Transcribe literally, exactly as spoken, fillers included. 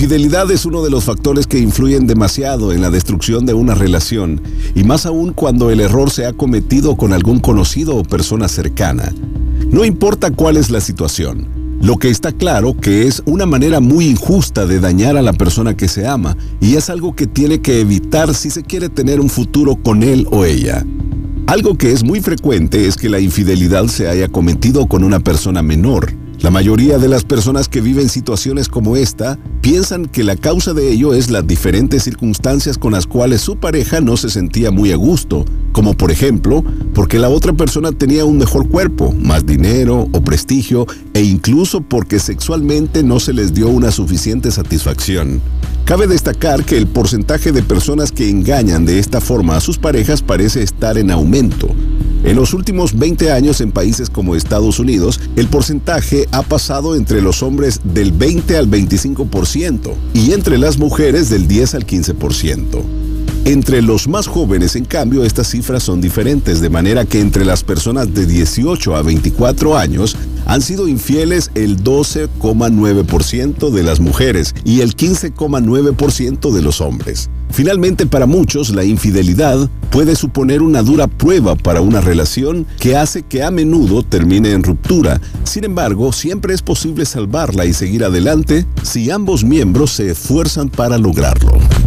infidelidad es uno de los factores que influyen demasiado en la destrucción de una relación, y más aún cuando el error se ha cometido con algún conocido o persona cercana. No importa cuál es la situación, lo que está claro que es una manera muy injusta de dañar a la persona que se ama, y es algo que tiene que evitar si se quiere tener un futuro con él o ella. Algo que es muy frecuente es que la infidelidad se haya cometido con una persona menor. La mayoría de las personas que viven situaciones como esta piensan que la causa de ello es las diferentes circunstancias con las cuales su pareja no se sentía muy a gusto, como por ejemplo, porque la otra persona tenía un mejor cuerpo, más dinero o prestigio, e incluso porque sexualmente no se les dio una suficiente satisfacción. Cabe destacar que el porcentaje de personas que engañan de esta forma a sus parejas parece estar en aumento. En los últimos veinte años en países como Estados Unidos, el porcentaje ha pasado entre los hombres del veinte al veinticinco por ciento y entre las mujeres del diez al quince por ciento. Entre los más jóvenes, en cambio, estas cifras son diferentes, de manera que entre las personas de dieciocho a veinticuatro años han sido infieles el doce coma nueve por ciento de las mujeres y el quince coma nueve por ciento de los hombres. Finalmente, para muchos, la infidelidad puede suponer una dura prueba para una relación que hace que a menudo termine en ruptura. Sin embargo, siempre es posible salvarla y seguir adelante si ambos miembros se esfuerzan para lograrlo.